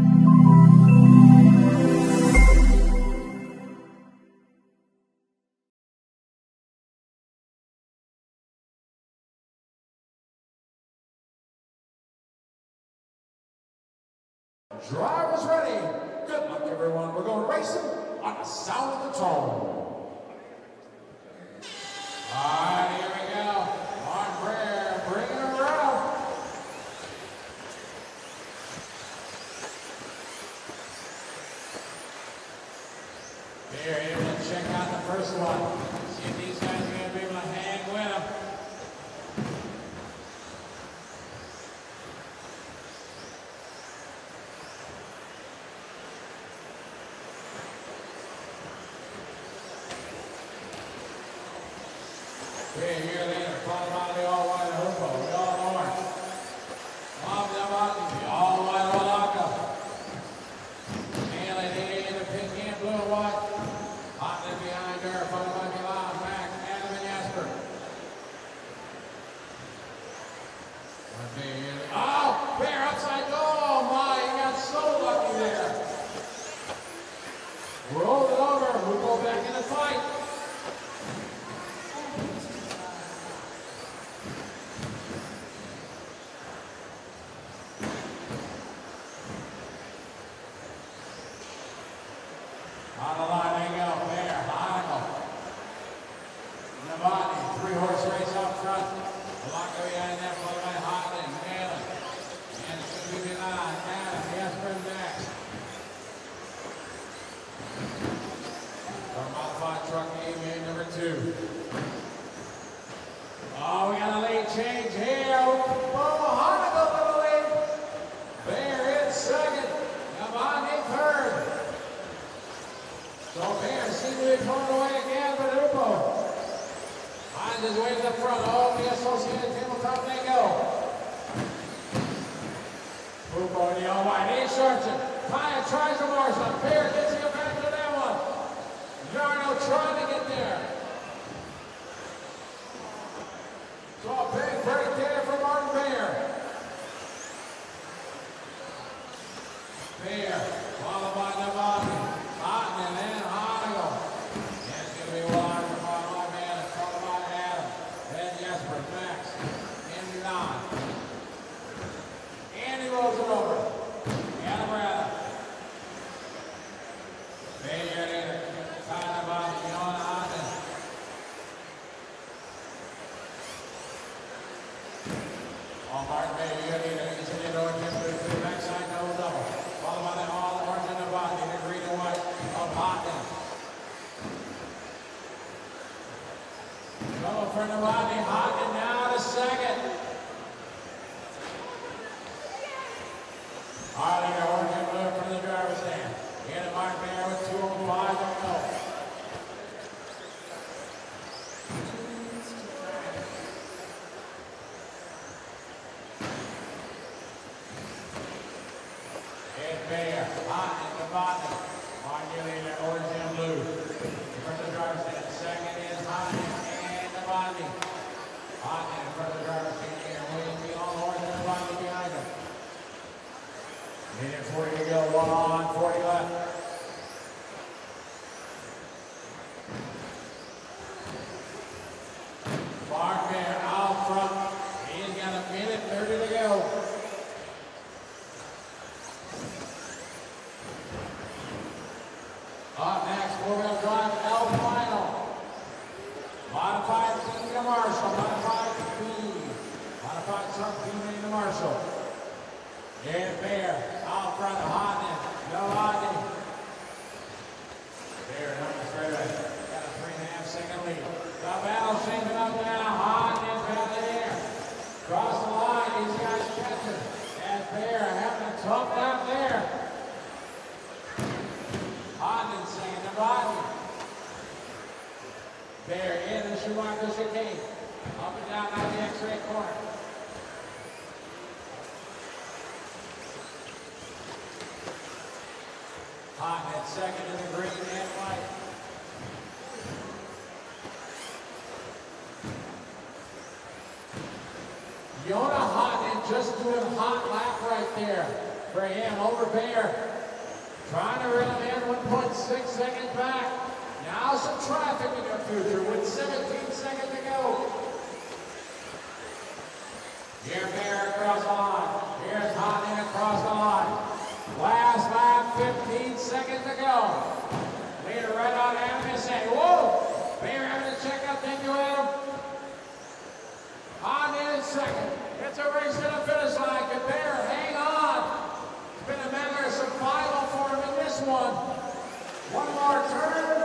Drivers ready. Good luck, everyone. We're going racing on the sound of the tone. All right, here we go. On prayer, bringing her around. Here, let's check out the first one. See if these guys are going to be able to hang with them. Okay, here later, followed by the all-white Hupo, the all-orange. Off the bottom, the all-white Walaka. Haley Day in the pink and blue and white. Hot in behind her, followed by Milan, Max, Adam, and Jasper. Okay, here they oh, Bear upside. Oh my, he got so lucky there. Rolled it over, Hupo back in the fight. On the line, they go. There, Heinkel. Novotny, three-horse race up front. Blanco behind that, followed by Hotland, Malin. And it's going to be Milan, Adam, Jasper, and Max. Our modified truck game number 2. Oh, we got a late change here. Oh, Heinkel with a lead. Bear in second. Novotny third. So Bear seems to be thrown away again, but Hupo finds his way to the front. Oh, the Associated Tabletop, they go. Hupo in the all-white, he's searching. Kaya tries to Marshall. Bear gets him back to that one. Jarno trying to get there. So a big break there for Martin Bear. Bear, followed by Novotny. Hotman and Heinkel. And it's going to be wide for my man, followed by Adam. Then Jasper, Max, and Milan. And he rolls it over. Adam Rather. Failure later. Kind of on Hotman. Oh, Martin Bay, you're going to need to continue to over to the backside double-double. Followed by the all-orange and the body, the green and white. Hotman. Trouble for Novotny. Hotman now to second. Harley, orange and blue from the driver's stand. Here to Mark Bear with 2:05 to go. Here's Bear. Hotman, Novotny. Martin, orange and blue. In front of the driver's stand. Second is Hotman and Novotny. Hotman in front of the driver's stand here. Williams being all orange and Novotny behind him. Minute 40 to go. 1 on, 40 left. Mark Bear out front. He's got a minute 30 to go. Up next, four-wheel drive L final. Modified King to Marshall. Modified Queen. Modified truck Queen to Marshall. And Bear out front of Hotman. Novotny. Bear number straightaway. Got a 3.5 second lead. The battle shaping up now. Hotman back in there. Cross the line. These guys catching. And Bear having a tough lap there. Hotman saying Novotny. Bear in the Schumacher chicane. Up and down out the X-ray corner. Hotman second in the green and white. Yona Hotman just doing a hot lap right there. for him over Bear. Trying to run in 1.6 seconds back. Now some traffic in the future with 17 seconds to go. Here Bear across the line. Here's Hudy across the line. Last lap, 15 seconds to go. Leader right on Adam is saying, whoa! Bear having to check out, thank you, Adam. Hudy in second. It's a race to the finish line. Can Bear hang on? It's been a matter of survival for him in this one. One more turn.